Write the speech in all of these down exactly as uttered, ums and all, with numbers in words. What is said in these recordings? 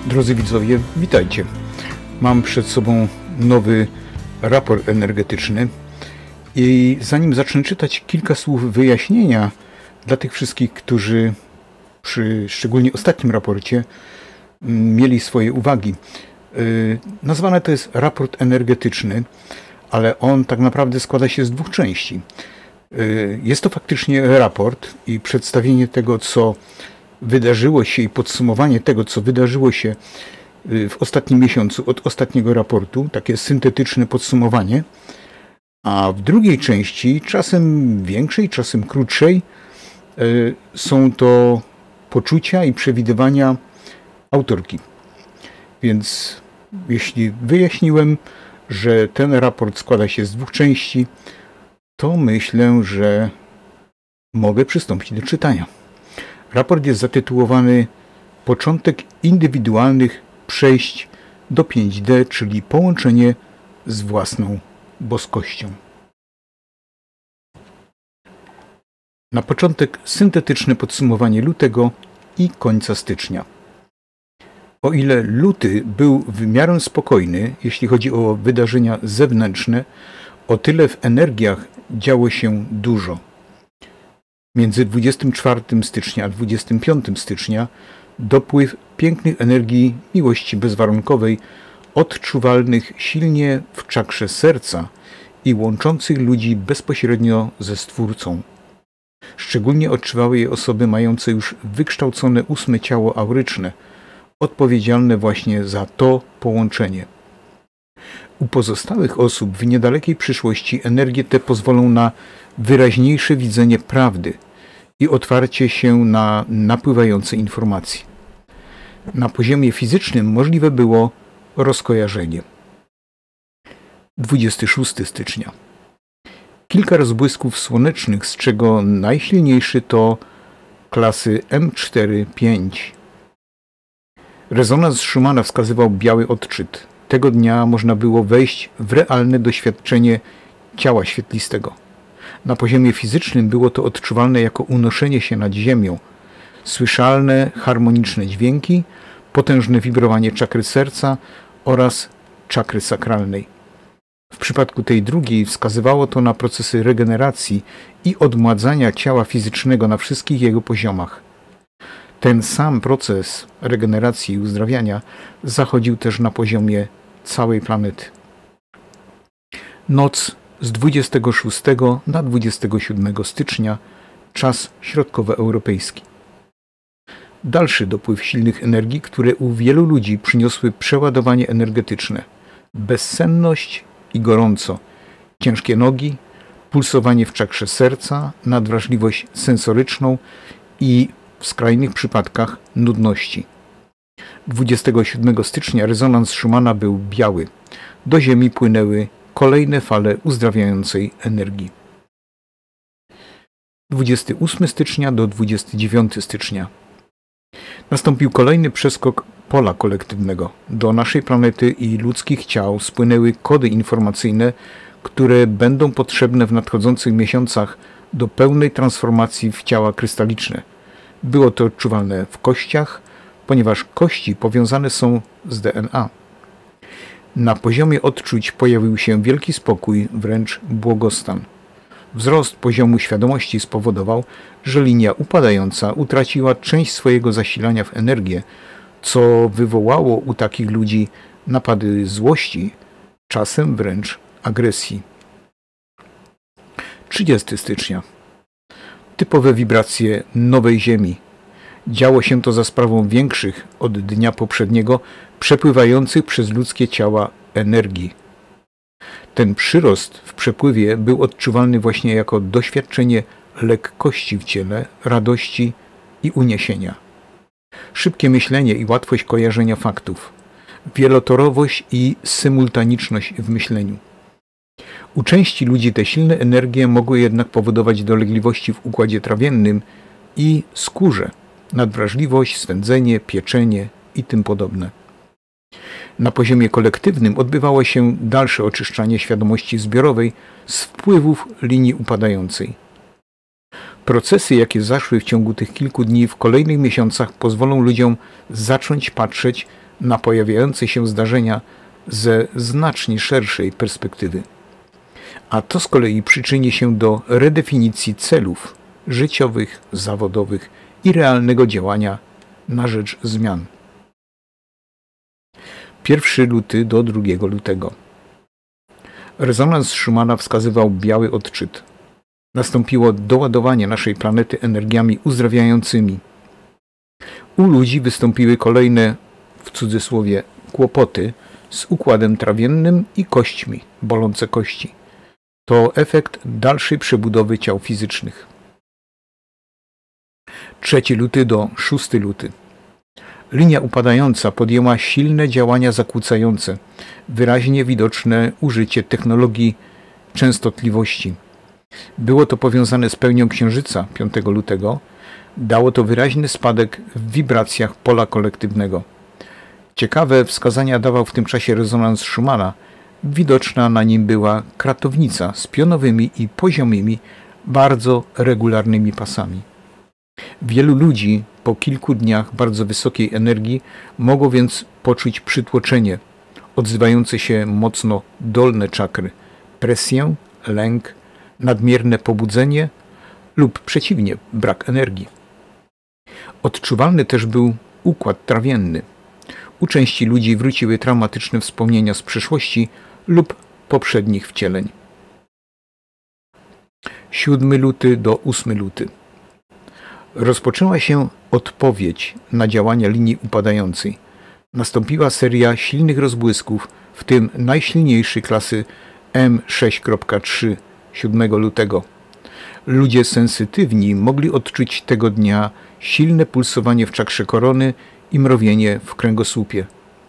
Drodzy widzowie, witajcie. Mam przed sobą nowy raport energetyczny i zanim zacznę czytać, kilka słów wyjaśnienia dla tych wszystkich, którzy przy szczególnie ostatnim raporcie mieli swoje uwagi. Nazwane to jest raport energetyczny, ale on tak naprawdę składa się z dwóch części. Jest to faktycznie raport i przedstawienie tego, co wydarzyło się i podsumowanie tego, co wydarzyło się w ostatnim miesiącu od ostatniego raportu, takie syntetyczne podsumowanie, a w drugiej części, czasem większej, czasem krótszej, są to poczucia i przewidywania autorki. Więc jeśli wyjaśniłem, że ten raport składa się z dwóch części, to myślę, że mogę przystąpić do czytania. Raport jest zatytułowany Początek indywidualnych przejść do pięć D, czyli połączenie z własną boskością. Na początek syntetyczne podsumowanie lutego i końca stycznia. O ile luty był w miarę spokojny, jeśli chodzi o wydarzenia zewnętrzne, o tyle w energiach działo się dużo. Między dwudziestym czwartym stycznia a dwudziestym piątym stycznia dopływ pięknych energii miłości bezwarunkowej, odczuwalnych silnie w czakrze serca i łączących ludzi bezpośrednio ze Stwórcą. Szczególnie odczuwały je osoby mające już wykształcone ósme ciało auryczne, odpowiedzialne właśnie za to połączenie. U pozostałych osób w niedalekiej przyszłości energie te pozwolą na wyraźniejsze widzenie prawdy i otwarcie się na napływające informacje. Na poziomie fizycznym możliwe było rozkojarzenie. dwudziestego szóstego stycznia. Kilka rozbłysków słonecznych, z czego najsilniejszy to klasy M cztery pięć. Rezonans Schumana wskazywał biały odczyt. Tego dnia można było wejść w realne doświadczenie ciała świetlistego. Na poziomie fizycznym było to odczuwalne jako unoszenie się nad ziemią, słyszalne, harmoniczne dźwięki, potężne wibrowanie czakry serca oraz czakry sakralnej. W przypadku tej drugiej wskazywało to na procesy regeneracji i odmładzania ciała fizycznego na wszystkich jego poziomach. Ten sam proces regeneracji i uzdrawiania zachodził też na poziomie całej planety. Noc z dwudziestego szóstego na dwudziestego siódmego stycznia, czas środkowoeuropejski. Dalszy dopływ silnych energii, które u wielu ludzi przyniosły przeładowanie energetyczne, bezsenność i gorąco, ciężkie nogi, pulsowanie w czakrze serca, nadwrażliwość sensoryczną i w skrajnych przypadkach nudności. dwudziestego siódmego stycznia rezonans Schumana był biały. Do Ziemi płynęły kolejne fale uzdrawiającej energii. dwudziestego ósmego stycznia do dwudziestego dziewiątego stycznia. Nastąpił kolejny przeskok pola kolektywnego. Do naszej planety i ludzkich ciał spłynęły kody informacyjne, które będą potrzebne w nadchodzących miesiącach do pełnej transformacji w ciała krystaliczne. Było to odczuwalne w kościach, ponieważ kości powiązane są z D N A. Na poziomie odczuć pojawił się wielki spokój, wręcz błogostan. Wzrost poziomu świadomości spowodował, że linia upadająca utraciła część swojego zasilania w energię, co wywołało u takich ludzi napady złości, czasem wręcz agresji. trzydziestego stycznia. Typowe wibracje nowej Ziemi. Działo się to za sprawą większych od dnia poprzedniego przepływających przez ludzkie ciała energii. Ten przyrost w przepływie był odczuwalny właśnie jako doświadczenie lekkości w ciele, radości i uniesienia. Szybkie myślenie i łatwość kojarzenia faktów, wielotorowość i symultaniczność w myśleniu. U części ludzi te silne energie mogły jednak powodować dolegliwości w układzie trawiennym i skórze, nadwrażliwość, swędzenie, pieczenie i tym podobne. Na poziomie kolektywnym odbywało się dalsze oczyszczanie świadomości zbiorowej z wpływów linii upadającej. Procesy, jakie zaszły w ciągu tych kilku dni w kolejnych miesiącach, pozwolą ludziom zacząć patrzeć na pojawiające się zdarzenia ze znacznie szerszej perspektywy. A to z kolei przyczyni się do redefinicji celów życiowych, zawodowych i realnego działania na rzecz zmian. pierwszego lutego do drugiego lutego. Rezonans Schumana wskazywał biały odczyt. Nastąpiło doładowanie naszej planety energiami uzdrawiającymi. U ludzi wystąpiły kolejne, w cudzysłowie, kłopoty z układem trawiennym i kośćmi, bolące kości. To efekt dalszej przebudowy ciał fizycznych. trzeciego lutego do szóstego lutego. Linia upadająca podjęła silne działania zakłócające, wyraźnie widoczne użycie technologii częstotliwości. Było to powiązane z pełnią Księżyca piątego lutego. Dało to wyraźny spadek w wibracjach pola kolektywnego. Ciekawe wskazania dawał w tym czasie rezonans Schumana. Widoczna na nim była kratownica z pionowymi i poziomymi, bardzo regularnymi pasami. Wielu ludzi po kilku dniach bardzo wysokiej energii mogło więc poczuć przytłoczenie, odzywające się mocno dolne czakry, presję, lęk, nadmierne pobudzenie lub przeciwnie, brak energii. Odczuwalny też był układ trawienny. U części ludzi wróciły traumatyczne wspomnienia z przeszłości lub poprzednich wcieleń. siódmego lutego do ósmego lutego. Rozpoczęła się odpowiedź na działania linii upadającej. Nastąpiła seria silnych rozbłysków, w tym najsilniejszy klasy M sześć kropka trzy siódmego lutego. Ludzie sensytywni mogli odczuć tego dnia silne pulsowanie w czakrze korony i mrowienie w kręgosłupie.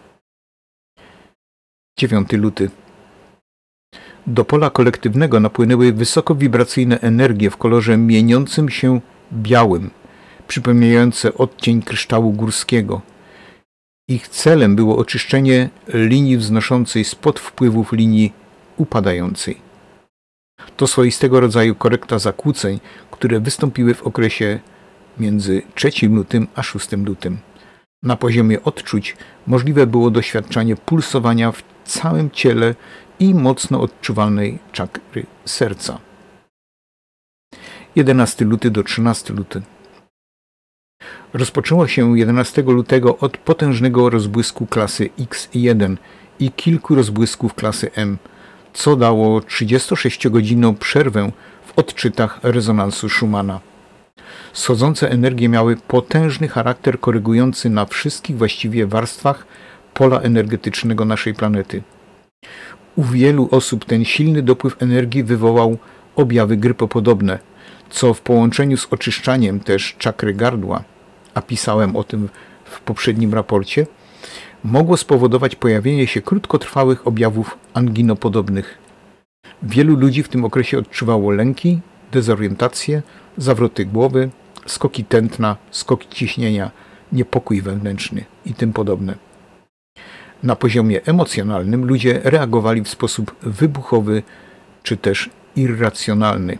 dziewiątego lutego. Do pola kolektywnego napłynęły wysokowibracyjne energie w kolorze mieniącym się białym, przypominające odcień kryształu górskiego. Ich celem było oczyszczenie linii wznoszącej spod wpływów linii upadającej. To swoistego rodzaju korekta zakłóceń, które wystąpiły w okresie między trzecim lutym a szóstym lutym. Na poziomie odczuć możliwe było doświadczanie pulsowania w całym ciele i mocno odczuwalnej czakry serca. jedenastego lutego do trzynastego lutego. Rozpoczęło się jedenastego lutego od potężnego rozbłysku klasy X jeden i kilku rozbłysków klasy M, co dało trzydziestosześciogodzinną przerwę w odczytach rezonansu Schumana. Schodzące energie miały potężny charakter korygujący na wszystkich właściwie warstwach pola energetycznego naszej planety. U wielu osób ten silny dopływ energii wywołał objawy grypopodobne, co w połączeniu z oczyszczaniem też czakry gardła, a pisałem o tym w poprzednim raporcie, mogło spowodować pojawienie się krótkotrwałych objawów anginopodobnych. Wielu ludzi w tym okresie odczuwało lęki, dezorientację, zawroty głowy, skoki tętna, skoki ciśnienia, niepokój wewnętrzny i tym podobne. Na poziomie emocjonalnym ludzie reagowali w sposób wybuchowy czy też irracjonalny.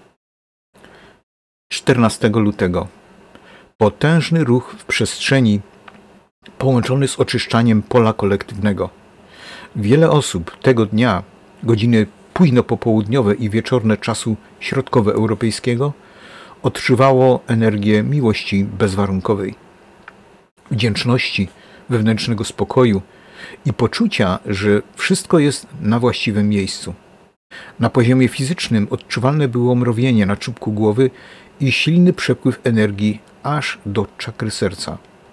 czternastego lutego. Potężny ruch w przestrzeni połączony z oczyszczaniem pola kolektywnego. Wiele osób tego dnia, godziny późno popołudniowe i wieczorne czasu środkowoeuropejskiego, odczuwało energię miłości bezwarunkowej, wdzięczności, wewnętrznego spokoju i poczucia, że wszystko jest na właściwym miejscu. Na poziomie fizycznym odczuwalne było mrowienie na czubku głowy i silny przepływ energii aż do czakry serca.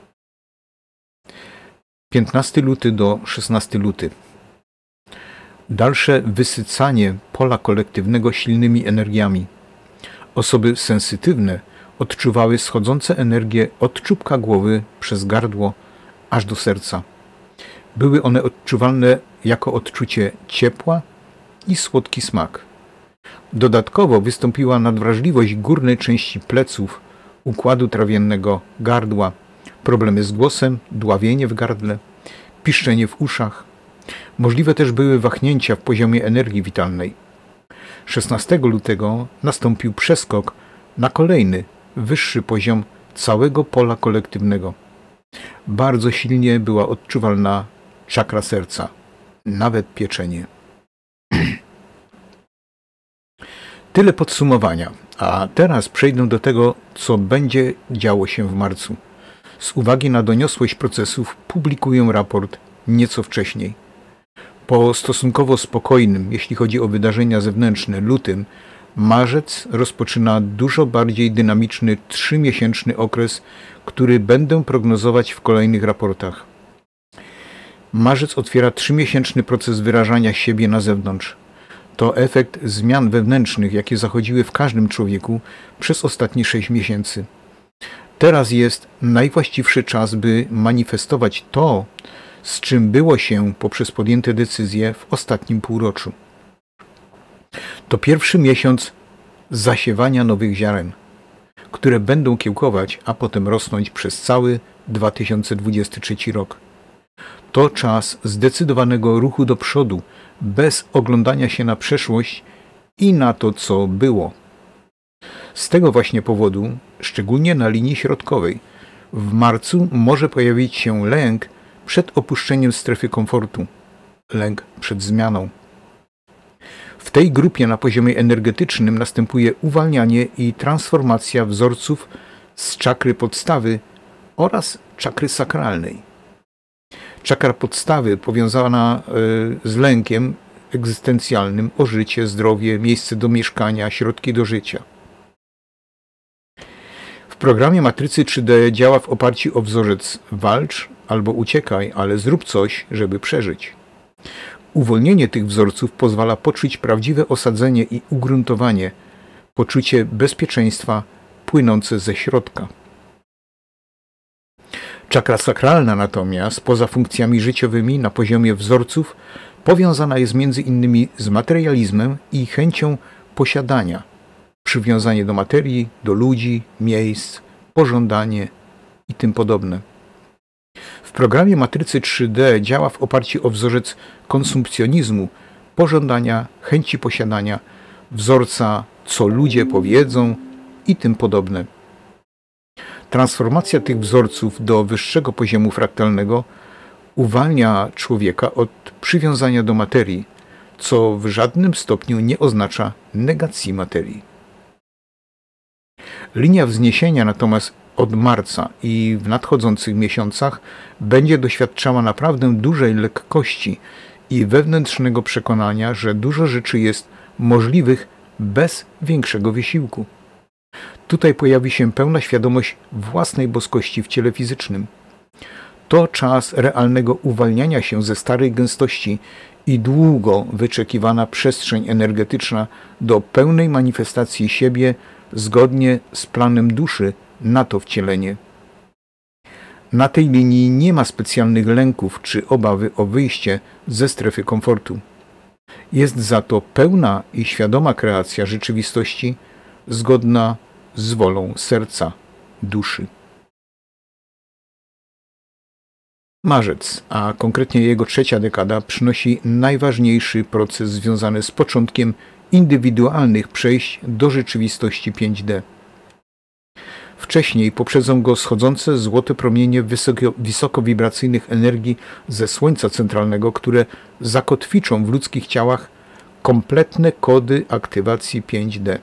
piętnastego lutego do szesnastego lutego. Dalsze wysycanie pola kolektywnego silnymi energiami. Osoby sensytywne odczuwały schodzące energie od czubka głowy przez gardło aż do serca. Były one odczuwalne jako odczucie ciepła i słodki smak. Dodatkowo wystąpiła nadwrażliwość górnej części pleców, układu trawiennego, gardła, problemy z głosem, dławienie w gardle, piszczenie w uszach. Możliwe też były wahnięcia w poziomie energii witalnej. szesnastego lutego nastąpił przeskok na kolejny, wyższy poziom całego pola kolektywnego. Bardzo silnie była odczuwalna czakra serca, nawet pieczenie. Tyle podsumowania, a teraz przejdę do tego, co będzie działo się w marcu. Z uwagi na doniosłość procesów publikuję raport nieco wcześniej. Po stosunkowo spokojnym, jeśli chodzi o wydarzenia zewnętrzne, lutym, marzec rozpoczyna dużo bardziej dynamiczny trzymiesięczny okres, który będę prognozować w kolejnych raportach. Marzec otwiera trzymiesięczny proces wyrażania siebie na zewnątrz. To efekt zmian wewnętrznych, jakie zachodziły w każdym człowieku przez ostatnie sześć miesięcy. Teraz jest najwłaściwszy czas, by manifestować to, z czym było się poprzez podjęte decyzje w ostatnim półroczu. To pierwszy miesiąc zasiewania nowych ziaren, które będą kiełkować, a potem rosnąć przez cały dwa tysiące dwudziesty trzeci rok. To czas zdecydowanego ruchu do przodu, bez oglądania się na przeszłość i na to, co było. Z tego właśnie powodu, szczególnie na linii środkowej, w marcu może pojawić się lęk przed opuszczeniem strefy komfortu, lęk przed zmianą. W tej grupie na poziomie energetycznym następuje uwalnianie i transformacja wzorców z czakry podstawy oraz czakry sakralnej. Czakra podstawy powiązana z lękiem egzystencjalnym o życie, zdrowie, miejsce do mieszkania, środki do życia. W programie Matrycy trzy D działa w oparciu o wzorzec walcz albo uciekaj, ale zrób coś, żeby przeżyć. Uwolnienie tych wzorców pozwala poczuć prawdziwe osadzenie i ugruntowanie, poczucie bezpieczeństwa płynące ze środka. Czakra sakralna natomiast, poza funkcjami życiowymi na poziomie wzorców, powiązana jest między innymi z materializmem i chęcią posiadania, przywiązanie do materii, do ludzi, miejsc, pożądanie i tym podobne. W programie Matrycy trzy D działa w oparciu o wzorzec konsumpcjonizmu, pożądania, chęci posiadania, wzorca co ludzie powiedzą i tym podobne. Transformacja tych wzorców do wyższego poziomu fraktalnego uwalnia człowieka od przywiązania do materii, co w żadnym stopniu nie oznacza negacji materii. Linia wzniesienia natomiast od marca i w nadchodzących miesiącach będzie doświadczała naprawdę dużej lekkości i wewnętrznego przekonania, że dużo rzeczy jest możliwych bez większego wysiłku. Tutaj pojawi się pełna świadomość własnej boskości w ciele fizycznym. To czas realnego uwalniania się ze starej gęstości i długo wyczekiwana przestrzeń energetyczna do pełnej manifestacji siebie zgodnie z planem duszy na to wcielenie. Na tej linii nie ma specjalnych lęków czy obawy o wyjście ze strefy komfortu. Jest za to pełna i świadoma kreacja rzeczywistości zgodna z wolą serca, duszy. Marzec, a konkretnie jego trzecia dekada, przynosi najważniejszy proces związany z początkiem indywidualnych przejść do rzeczywistości pięć D. Wcześniej poprzedzą go schodzące złote promienie wysoko, wysokowibracyjnych energii ze Słońca centralnego, które zakotwiczą w ludzkich ciałach kompletne kody aktywacji pięć D.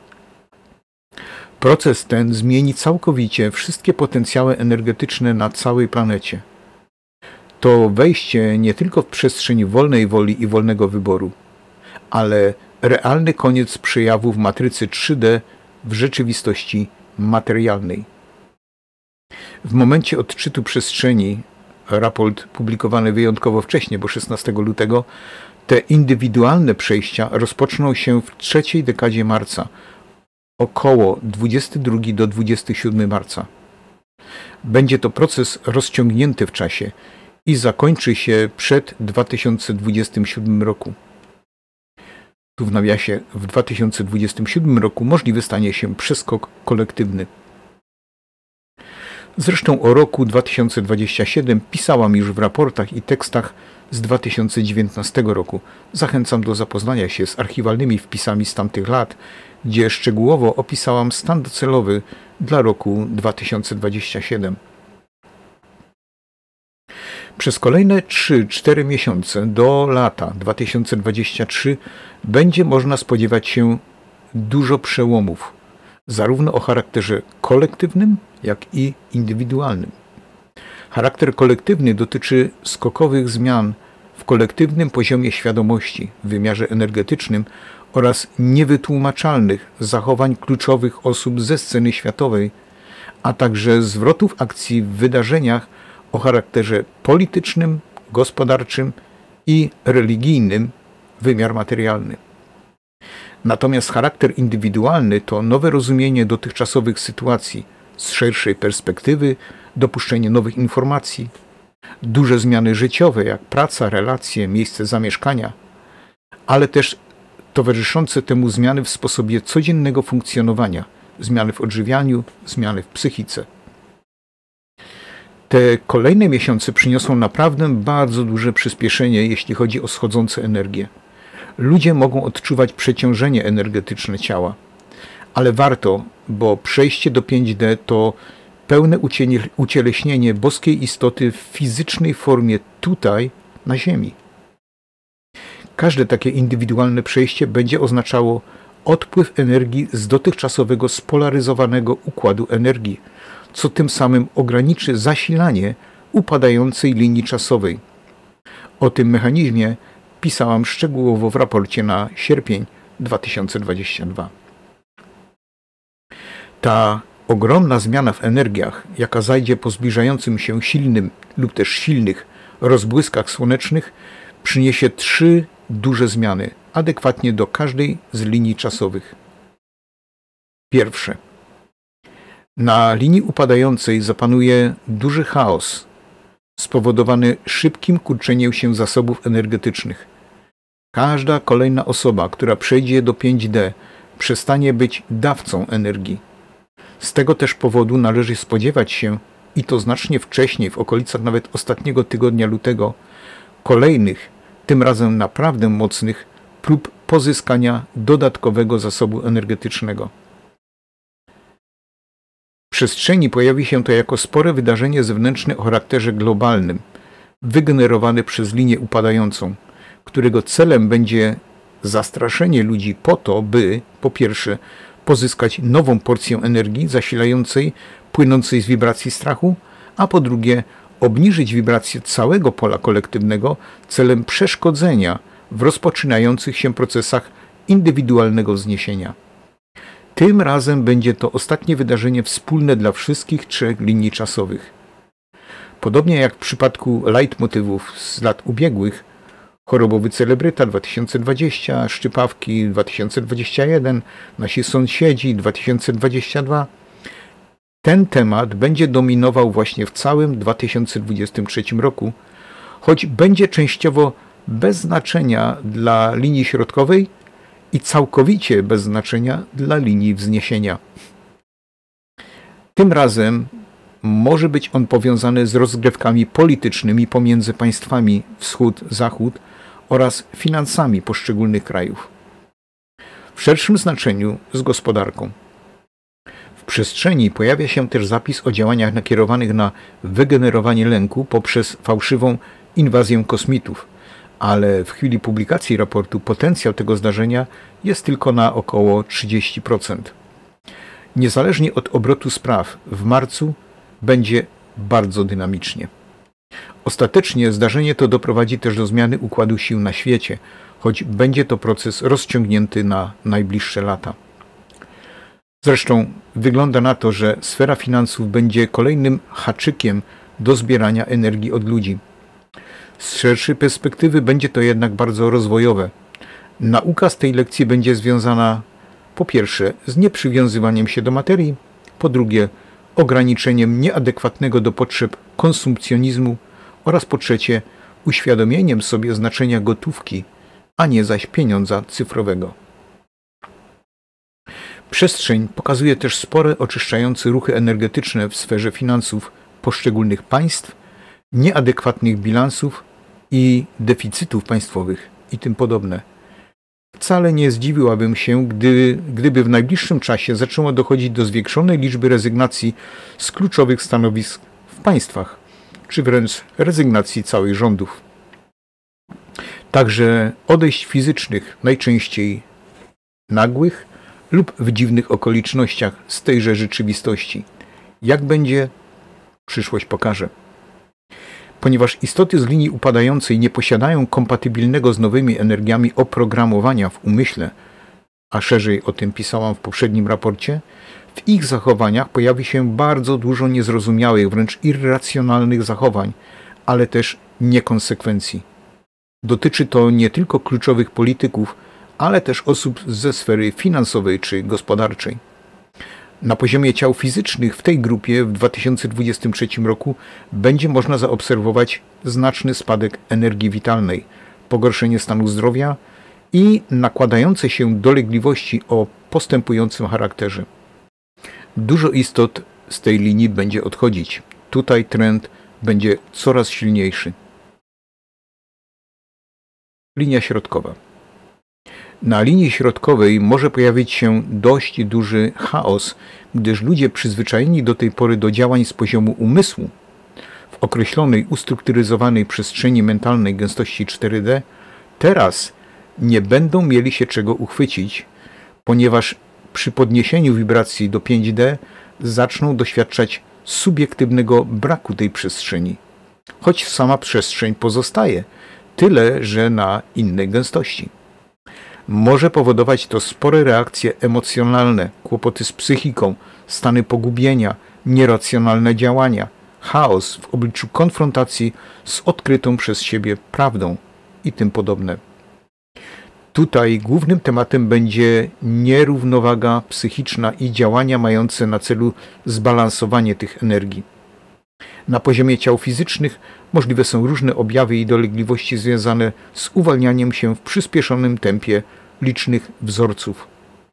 Proces ten zmieni całkowicie wszystkie potencjały energetyczne na całej planecie. To wejście nie tylko w przestrzeń wolnej woli i wolnego wyboru, ale realny koniec przejawów matrycy trzy D w rzeczywistości materialnej. W momencie odczytu przestrzeni, raport publikowany wyjątkowo wcześnie, bo szesnastego lutego, te indywidualne przejścia rozpoczną się w trzeciej dekadzie marca, około dwudziestego drugiego do dwudziestego siódmego marca. Będzie to proces rozciągnięty w czasie i zakończy się przed dwa tysiące dwudziestym siódmym roku. Tu w nawiasie w dwa tysiące dwudziestym siódmym roku możliwy stanie się przeskok kolektywny. Zresztą o roku dwa tysiące dwudziestym siódmym pisałam już w raportach i tekstach z dwa tysiące dziewiętnastego roku. Zachęcam do zapoznania się z archiwalnymi wpisami z tamtych lat, gdzie szczegółowo opisałam stan docelowy dla roku dwa tysiące dwudziestego siódmego. Przez kolejne trzy cztery miesiące do lata dwa tysiące dwudziestego trzeciego będzie można spodziewać się dużo przełomów, zarówno o charakterze kolektywnym, jak i indywidualnym. Charakter kolektywny dotyczy skokowych zmian w kolektywnym poziomie świadomości w wymiarze energetycznym oraz niewytłumaczalnych zachowań kluczowych osób ze sceny światowej, a także zwrotów akcji w wydarzeniach o charakterze politycznym, gospodarczym i religijnym, wymiar materialny. Natomiast charakter indywidualny to nowe rozumienie dotychczasowych sytuacji z szerszej perspektywy, dopuszczenie nowych informacji, duże zmiany życiowe jak praca, relacje, miejsce zamieszkania, ale też towarzyszące temu zmiany w sposobie codziennego funkcjonowania, zmiany w odżywianiu, zmiany w psychice. Te kolejne miesiące przyniosą naprawdę bardzo duże przyspieszenie, jeśli chodzi o schodzące energie. Ludzie mogą odczuwać przeciążenie energetyczne ciała, ale warto, bo przejście do pięć D to pełne ucieleśnienie boskiej istoty w fizycznej formie tutaj, na Ziemi. Każde takie indywidualne przejście będzie oznaczało odpływ energii z dotychczasowego spolaryzowanego układu energii, co tym samym ograniczy zasilanie upadającej linii czasowej. O tym mechanizmie pisałam szczegółowo w raporcie na sierpień dwa tysiące dwudziesty drugi. Ta ogromna zmiana w energiach, jaka zajdzie po zbliżającym się silnym lub też silnych rozbłyskach słonecznych, przyniesie trzy duże zmiany, adekwatnie do każdej z linii czasowych. Pierwsze. Na linii upadającej zapanuje duży chaos, spowodowany szybkim kurczeniem się zasobów energetycznych. Każda kolejna osoba, która przejdzie do pięć D, przestanie być dawcą energii. Z tego też powodu należy spodziewać się, i to znacznie wcześniej, w okolicach nawet ostatniego tygodnia lutego, kolejnych, tym razem naprawdę mocnych, prób pozyskania dodatkowego zasobu energetycznego. W przestrzeni pojawi się to jako spore wydarzenie zewnętrzne o charakterze globalnym, wygenerowane przez linię upadającą, którego celem będzie zastraszenie ludzi po to, by po pierwsze pozyskać nową porcję energii zasilającej, płynącej z wibracji strachu, a po drugie obniżyć wibrację całego pola kolektywnego celem przeszkodzenia w rozpoczynających się procesach indywidualnego wzniesienia. Tym razem będzie to ostatnie wydarzenie wspólne dla wszystkich trzech linii czasowych. Podobnie jak w przypadku leitmotywów z lat ubiegłych, chorobowy celebryta dwa tysiące dwudziesty, szczypawki dwa tysiące dwudziesty jeden, nasi sąsiedzi dwa tysiące dwudziesty drugi, ten temat będzie dominował właśnie w całym dwa tysiące dwudziestym trzecim roku, choć będzie częściowo bez znaczenia dla linii środkowej i całkowicie bez znaczenia dla linii wzniesienia. Tym razem może być on powiązany z rozgrywkami politycznymi pomiędzy państwami wschód-zachód oraz finansami poszczególnych krajów. W szerszym znaczeniu z gospodarką. W przestrzeni pojawia się też zapis o działaniach nakierowanych na wygenerowanie lęku poprzez fałszywą inwazję kosmitów, ale w chwili publikacji raportu potencjał tego zdarzenia jest tylko na około trzydzieści procent. Niezależnie od obrotu spraw, w marcu będzie bardzo dynamicznie. Ostatecznie zdarzenie to doprowadzi też do zmiany układu sił na świecie, choć będzie to proces rozciągnięty na najbliższe lata. Zresztą wygląda na to, że sfera finansów będzie kolejnym haczykiem do zbierania energii od ludzi. Z szerszej perspektywy będzie to jednak bardzo rozwojowe. Nauka z tej lekcji będzie związana po pierwsze z nieprzywiązywaniem się do materii, po drugie ograniczeniem nieadekwatnego do potrzeb konsumpcjonizmu oraz po trzecie uświadomieniem sobie znaczenia gotówki, a nie zaś pieniądza cyfrowego. Przestrzeń pokazuje też spore oczyszczające ruchy energetyczne w sferze finansów poszczególnych państw, nieadekwatnych bilansów i deficytów państwowych i tym podobne. Wcale nie zdziwiłabym się, gdy, gdyby w najbliższym czasie zaczęło dochodzić do zwiększonej liczby rezygnacji z kluczowych stanowisk w państwach, czy wręcz rezygnacji całych rządów. Także odejść fizycznych, najczęściej nagłych lub w dziwnych okolicznościach z tejże rzeczywistości. Jak będzie, przyszłość pokaże. Ponieważ istoty z linii upadającej nie posiadają kompatybilnego z nowymi energiami oprogramowania w umyśle, a szerzej o tym pisałam w poprzednim raporcie, w ich zachowaniach pojawi się bardzo dużo niezrozumiałych, wręcz irracjonalnych zachowań, ale też niekonsekwencji. Dotyczy to nie tylko kluczowych polityków, ale też osób ze sfery finansowej czy gospodarczej. Na poziomie ciał fizycznych w tej grupie w dwa tysiące dwudziestym trzecim roku będzie można zaobserwować znaczny spadek energii witalnej, pogorszenie stanu zdrowia i nakładające się dolegliwości o postępującym charakterze. Dużo istot z tej linii będzie odchodzić. Tutaj trend będzie coraz silniejszy. Linia środkowa. Na linii środkowej może pojawić się dość duży chaos, gdyż ludzie przyzwyczajeni do tej pory do działań z poziomu umysłu w określonej, ustrukturyzowanej przestrzeni mentalnej gęstości cztery D teraz nie będą mieli się czego uchwycić, ponieważ przy podniesieniu wibracji do pięć D zaczną doświadczać subiektywnego braku tej przestrzeni, choć sama przestrzeń pozostaje, tyle że na innej gęstości. Może powodować to spore reakcje emocjonalne, kłopoty z psychiką, stany pogubienia, nieracjonalne działania, chaos w obliczu konfrontacji z odkrytą przez siebie prawdą i tym podobne. Tutaj głównym tematem będzie nierównowaga psychiczna i działania mające na celu zbalansowanie tych energii. Na poziomie ciał fizycznych możliwe są różne objawy i dolegliwości związane z uwalnianiem się w przyspieszonym tempie licznych wzorców.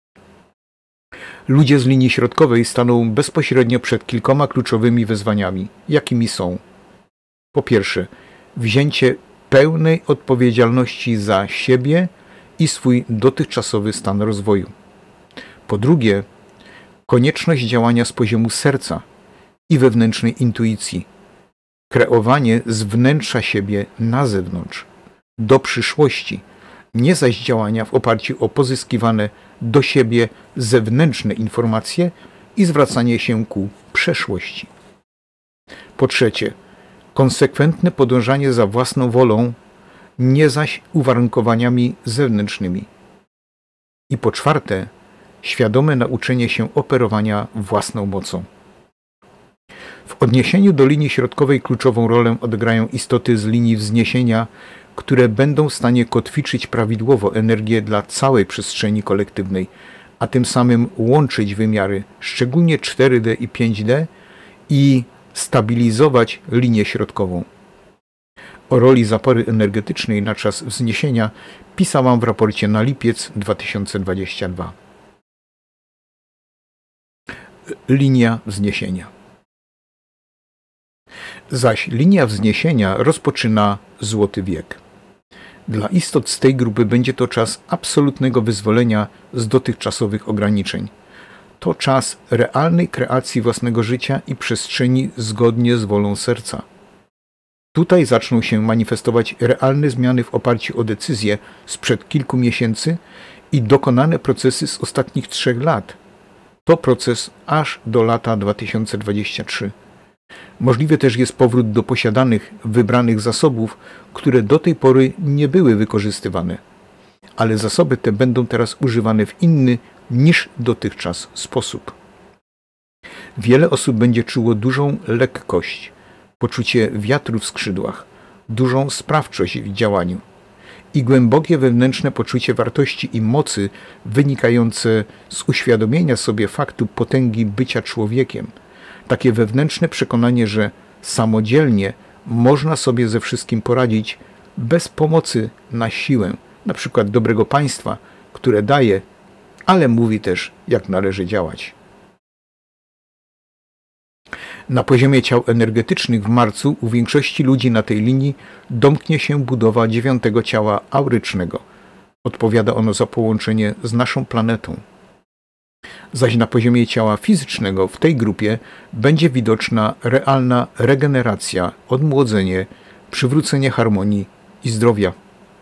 Ludzie z linii środkowej staną bezpośrednio przed kilkoma kluczowymi wyzwaniami, jakimi są: po pierwsze, wzięcie pełnej odpowiedzialności za siebie i swój dotychczasowy stan rozwoju. Po drugie, konieczność działania z poziomu serca i wewnętrznej intuicji. Kreowanie z wnętrza siebie na zewnątrz, do przyszłości, nie zaś działania w oparciu o pozyskiwane do siebie zewnętrzne informacje i zwracanie się ku przeszłości. Po trzecie, konsekwentne podążanie za własną wolą, nie zaś uwarunkowaniami zewnętrznymi. I po czwarte, świadome nauczenie się operowania własną mocą. W odniesieniu do linii środkowej kluczową rolę odegrają istoty z linii wzniesienia, które będą w stanie kotwiczyć prawidłowo energię dla całej przestrzeni kolektywnej, a tym samym łączyć wymiary, szczególnie cztery D i pięć D, i stabilizować linię środkową. O roli zapory energetycznej na czas wzniesienia pisałam w raporcie na lipiec dwa tysiące dwudziesty drugi. Linia wzniesienia. Zaś linia wzniesienia rozpoczyna złoty wiek. Dla istot z tej grupy będzie to czas absolutnego wyzwolenia z dotychczasowych ograniczeń. To czas realnej kreacji własnego życia i przestrzeni zgodnie z wolą serca. Tutaj zaczną się manifestować realne zmiany w oparciu o decyzje sprzed kilku miesięcy i dokonane procesy z ostatnich trzech lat. To proces aż do lata dwa tysiące dwudziestego trzeciego. Możliwy też jest powrót do posiadanych, wybranych zasobów, które do tej pory nie były wykorzystywane, ale zasoby te będą teraz używane w inny niż dotychczas sposób. Wiele osób będzie czuło dużą lekkość, poczucie wiatru w skrzydłach, dużą sprawczość w działaniu i głębokie wewnętrzne poczucie wartości i mocy wynikające z uświadomienia sobie faktu potęgi bycia człowiekiem. Takie wewnętrzne przekonanie, że samodzielnie można sobie ze wszystkim poradzić bez pomocy na siłę, na przykład dobrego państwa, które daje, ale mówi też, jak należy działać. Na poziomie ciał energetycznych w marcu u większości ludzi na tej linii domknie się budowa dziewiątego ciała aurycznego. Odpowiada ono za połączenie z naszą planetą. Zaś na poziomie ciała fizycznego w tej grupie będzie widoczna realna regeneracja, odmłodzenie, przywrócenie harmonii i zdrowia.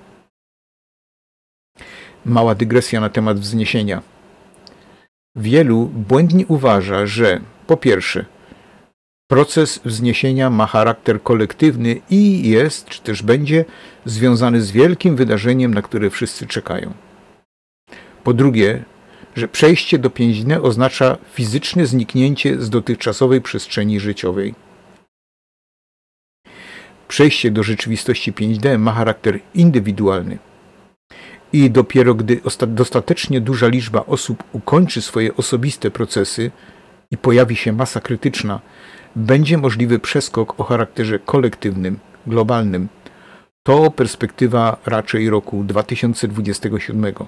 Mała dygresja na temat wzniesienia. Wielu błędnie uważa, że po pierwsze, proces wzniesienia ma charakter kolektywny i jest, czy też będzie, związany z wielkim wydarzeniem, na które wszyscy czekają. Po drugie, że przejście do pięć D oznacza fizyczne zniknięcie z dotychczasowej przestrzeni życiowej. Przejście do rzeczywistości pięć D ma charakter indywidualny. I dopiero gdy dostatecznie duża liczba osób ukończy swoje osobiste procesy i pojawi się masa krytyczna, będzie możliwy przeskok o charakterze kolektywnym, globalnym. To perspektywa raczej roku dwa tysiące dwudziestego siódmego.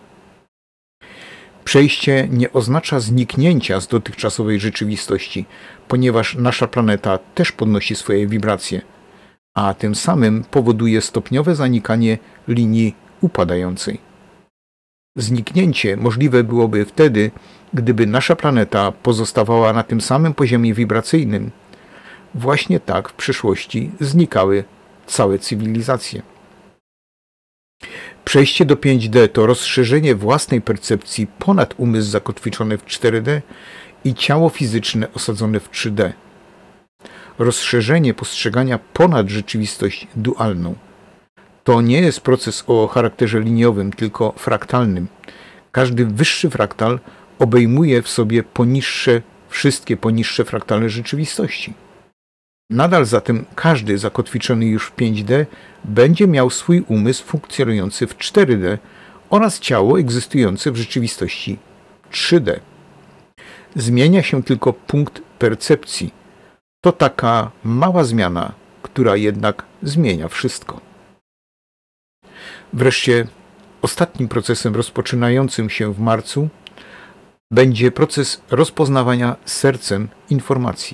Przejście nie oznacza zniknięcia z dotychczasowej rzeczywistości, ponieważ nasza planeta też podnosi swoje wibracje, a tym samym powoduje stopniowe zanikanie linii upadającej. Zniknięcie możliwe byłoby wtedy, gdyby nasza planeta pozostawała na tym samym poziomie wibracyjnym. Właśnie tak w przyszłości znikały całe cywilizacje. Przejście do pięć D to rozszerzenie własnej percepcji ponad umysł zakotwiczony w cztery D i ciało fizyczne osadzone w trzy D. Rozszerzenie postrzegania ponad rzeczywistość dualną. To nie jest proces o charakterze liniowym, tylko fraktalnym. Każdy wyższy fraktal obejmuje w sobie poniższe, wszystkie poniższe fraktale rzeczywistości. Nadal zatem każdy zakotwiczony już w pięć D będzie miał swój umysł funkcjonujący w cztery D oraz ciało egzystujące w rzeczywistości trzy D. Zmienia się tylko punkt percepcji. To taka mała zmiana, która jednak zmienia wszystko. Wreszcie ostatnim procesem rozpoczynającym się w marcu będzie proces rozpoznawania sercem informacji.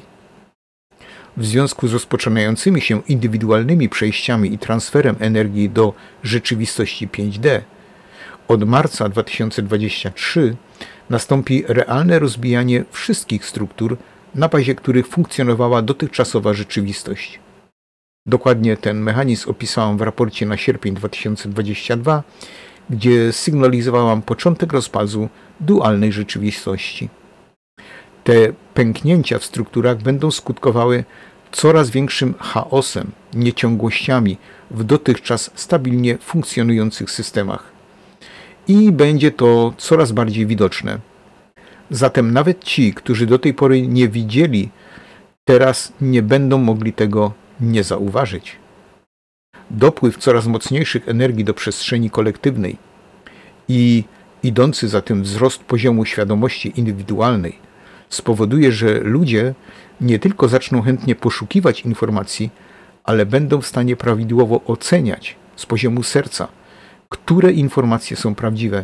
W związku z rozpoczynającymi się indywidualnymi przejściami i transferem energii do rzeczywistości pięć D, od marca dwa tysiące dwudziestego trzeciego nastąpi realne rozbijanie wszystkich struktur, na bazie których funkcjonowała dotychczasowa rzeczywistość. Dokładnie ten mechanizm opisałam w raporcie na sierpień dwa tysiące dwudziestego drugiego, gdzie sygnalizowałam początek rozpadu dualnej rzeczywistości. Te pęknięcia w strukturach będą skutkowały coraz większym chaosem, nieciągłościami w dotychczas stabilnie funkcjonujących systemach. I będzie to coraz bardziej widoczne. Zatem nawet ci, którzy do tej pory nie widzieli, teraz nie będą mogli tego nie zauważyć. Dopływ coraz mocniejszych energii do przestrzeni kolektywnej i idący za tym wzrost poziomu świadomości indywidualnej spowoduje, że ludzie nie tylko zaczną chętnie poszukiwać informacji, ale będą w stanie prawidłowo oceniać z poziomu serca, które informacje są prawdziwe.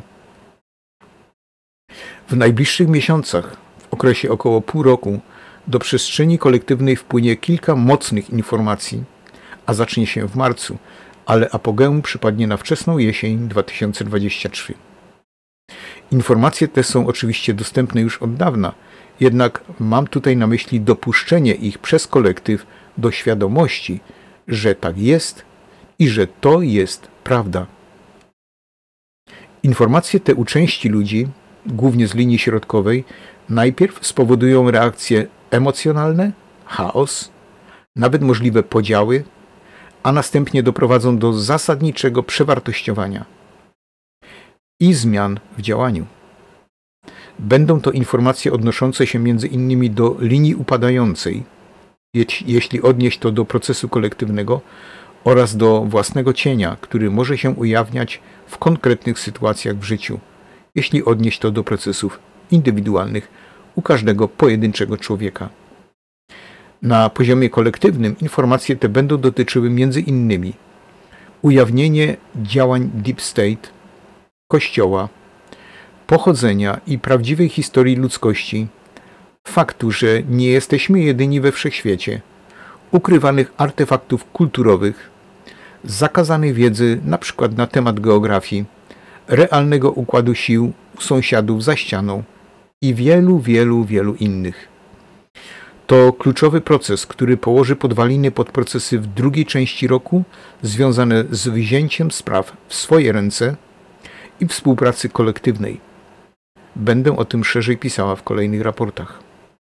W najbliższych miesiącach, w okresie około pół roku, do przestrzeni kolektywnej wpłynie kilka mocnych informacji, a zacznie się w marcu, ale apogeum przypadnie na wczesną jesień dwa tysiące dwudziestego trzeciego. Informacje te są oczywiście dostępne już od dawna, jednak mam tutaj na myśli dopuszczenie ich przez kolektyw do świadomości, że tak jest i że to jest prawda. Informacje te u części ludzi, głównie z linii środkowej, najpierw spowodują reakcje emocjonalne, chaos, nawet możliwe podziały, a następnie doprowadzą do zasadniczego przewartościowania i zmian w działaniu. Będą to informacje odnoszące się między innymi do linii upadającej, jeśli odnieść to do procesu kolektywnego, oraz do własnego cienia, który może się ujawniać w konkretnych sytuacjach w życiu, jeśli odnieść to do procesów indywidualnych u każdego pojedynczego człowieka. Na poziomie kolektywnym informacje te będą dotyczyły między innymi ujawnienie działań Deep State, Kościoła, pochodzenia i prawdziwej historii ludzkości, faktu, że nie jesteśmy jedyni we wszechświecie, ukrywanych artefaktów kulturowych, zakazanej wiedzy np. na temat geografii, realnego układu sił u sąsiadów za ścianą i wielu, wielu, wielu innych. To kluczowy proces, który położy podwaliny pod procesy w drugiej części roku związane z wzięciem spraw w swoje ręce i współpracy kolektywnej. Będę o tym szerzej pisała w kolejnych raportach.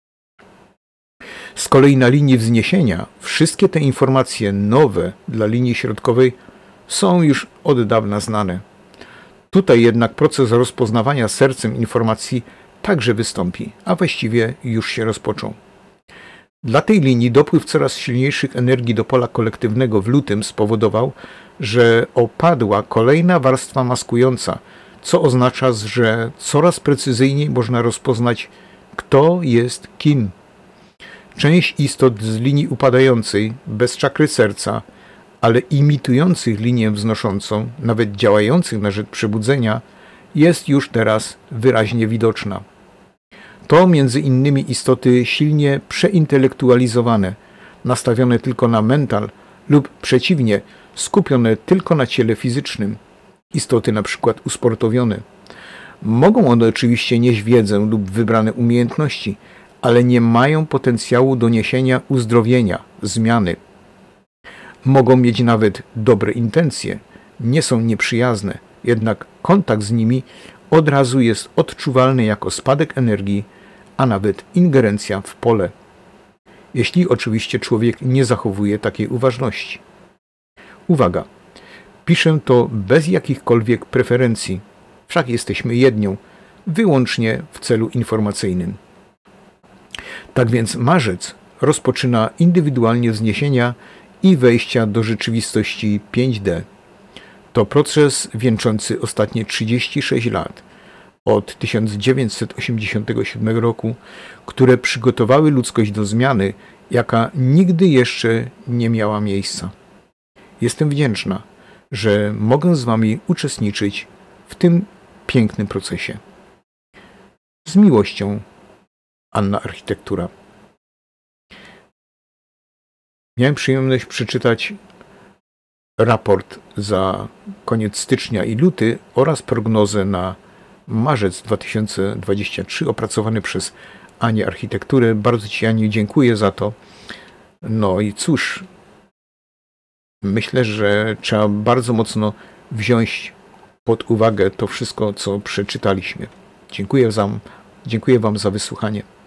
Z kolei na linii wzniesienia wszystkie te informacje nowe dla linii środkowej są już od dawna znane. Tutaj jednak proces rozpoznawania sercem informacji także wystąpi, a właściwie już się rozpoczął. Dla tej linii dopływ coraz silniejszych energii do pola kolektywnego w lutym spowodował, że opadła kolejna warstwa maskująca, co oznacza, że coraz precyzyjniej można rozpoznać, kto jest kim. Część istot z linii upadającej, bez czakry serca, ale imitujących linię wznoszącą, nawet działających na rzecz przebudzenia, jest już teraz wyraźnie widoczna. To między innymi istoty silnie przeintelektualizowane, nastawione tylko na mental lub przeciwnie, skupione tylko na ciele fizycznym. Istoty na przykład usportowione. Mogą one oczywiście nieść wiedzę lub wybrane umiejętności, ale nie mają potencjału do niesienia uzdrowienia, zmiany. Mogą mieć nawet dobre intencje, nie są nieprzyjazne, jednak kontakt z nimi od razu jest odczuwalny jako spadek energii, a nawet ingerencja w pole. Jeśli oczywiście człowiek nie zachowuje takiej uważności. Uwaga! Piszę to bez jakichkolwiek preferencji, wszak jesteśmy jednią, wyłącznie w celu informacyjnym. Tak więc marzec rozpoczyna indywidualnie wzniesienia i wejścia do rzeczywistości pięć D. To proces wieńczący ostatnie trzydzieści sześć lat, od tysiąc dziewięćset osiemdziesiątego siódmego roku, które przygotowały ludzkość do zmiany, jaka nigdy jeszcze nie miała miejsca. Jestem wdzięczna, że mogę z Wami uczestniczyć w tym pięknym procesie. Z miłością, Anna Architektura. Miałem przyjemność przeczytać raport za koniec stycznia i luty oraz prognozę na marzec dwa tysiące dwudziesty trzeci opracowany przez Anię Architekturę. Bardzo Ci, Aniu, dziękuję za to. No i cóż, myślę, że trzeba bardzo mocno wziąć pod uwagę to wszystko, co przeczytaliśmy. Dziękuję Wam, dziękuję Wam za wysłuchanie.